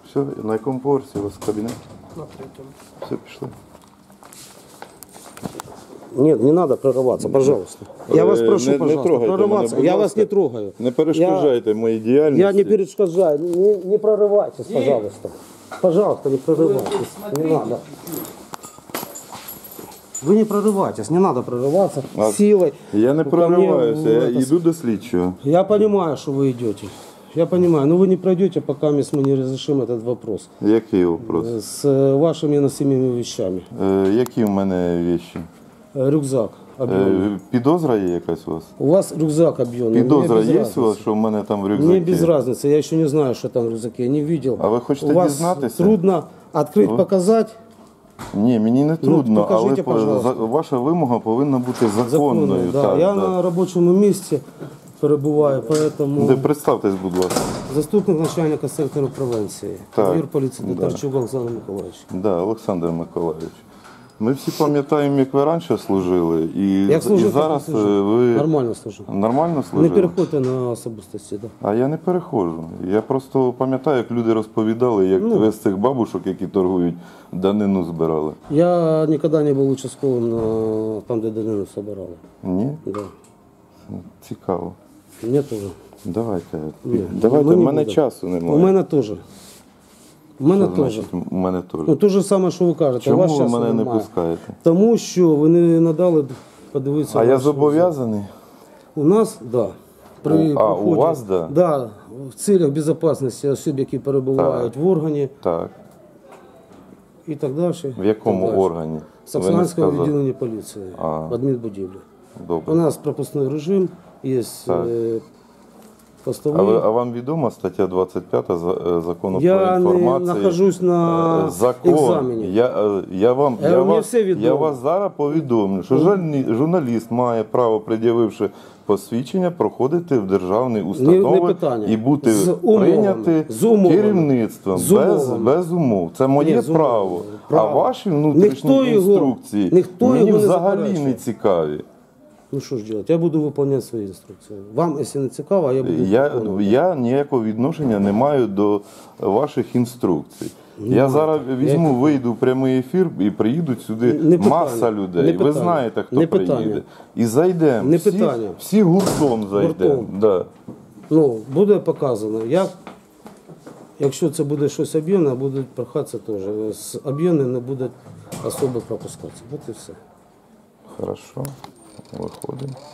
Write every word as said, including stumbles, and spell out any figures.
Все, на якому поверсі у вас кабінет? На третьому. Все, пішли. Нет, не надо прорываться, пожалуйста. Я вас прошу, не, не пожалуйста, трогайте прорываться. мене, будь Я ласка. вас не трогаю. Не перешкоджайте моїй діяльності. Я не перешкоджаю. Не, не прорывайтесь, пожалуйста. Пожалуйста, не прорывайтесь. Не надо. Вы не прорывайтесь, не надо прорываться А силой. Я не Ко мне прориваюся, в я это- йду до слідчого. Я понимаю, что вы идете. Я понимаю, но вы не пройдете, пока мы не разрешим этот вопрос. Який вопрос? С э, вашими носимыми вещами. Е, які в мене вещи? Э, Рюкзак объемный. Е, підозра є якась у вас? У вас рюкзак объемный. Підозра Мне без є у разницы. вас, що в мене там в рюкзакі? Мне без разницы, я еще не знаю, что там в рюкзаке, я не видел. А ви хочете У вас дізнатися? трудно открыть, показать. Ні, мені не трудно, покажіть, але по- пожалуйста. за- ваша вимога повинна бути законною. Законно, да. Так, Я да. на робочому місці перебуваю, поэтому Де, представтесь, будь ласка. заступник начальника сектору превенції, Так, майор поліції да. Татарчук Олександр Миколаївич. Да, Олександр Миколаївич. Ми всі пам'ятаємо, як ви раніше служили, і, Як служив, і зараз так і служив. е, ви Нормально служу. нормально Не служили? переходьте на особистості. Да. А я не переходжу. Я просто пам'ятаю, як люди розповідали, як Ну. ви з цих бабушок, які торгують, данину збирали. Я ніколи не був участковим на там, де данину собирали. Ні? Да. Цікаво. Мені теж. Давайте. Ні, Давайте, ми в не мене будемо. часу немає. У мене теж. У мене Що теж. значить, у мене теж. Ну, те ж саме, що ви кажете. у Чому вас ви часу мене не немає. пускаєте? Тому що ви не надали подивитися. А я вашу- зобов'язаний? У нас, так. Да. При У- а, у проході- вас, да? Да, в цілях безпечності осіб, які перебувають в органі Так. і так далі. В якому органі? Ви не Саксонського сказали. відділення поліції, А. в адмінбудівлі. У Добре. нас пропускний режим, є Так. е, А, постовий. ви, а вам відома стаття двадцять п'ята за- е, закону Я про не інформацію? нахожусь на Е, Закон. екзамені. Я, е, я, вам, Е, я, мені вас, все відомо. я вас зараз повідомлю, що журні- журналіст має право, пред'явивши посвідчення, проходити в державні установи питання. і бути З умовами. прийняти З умовами. керівництвом З без, умовами. без умов. Це моє Ні, з умовами. право. Право. А ваші внутрішні Ніхто його- інструкції ніхто мені його не взагалі заперечує. не цікаві. Ну що ж робити? Я буду виконувати свої інструкції. Вам, якщо не цікаво, я буду Я, виконувати. я ніякого відношення не маю до ваших інструкцій. Я зараз візьму, вийду в прямий ефір і приїдуть сюди Не питання. маса людей. Не Ви питання. знаєте, хто Не приїде. питання. І зайдемо. Не всі, питання. всі гуртом зайдемо. Гуртом. Да. Ну, буде показано, як, якщо це буде щось об'ємне, будуть прохатися теж. З об'ємним не буде особи пропускатися. От і все. Хорошо. Виходимо.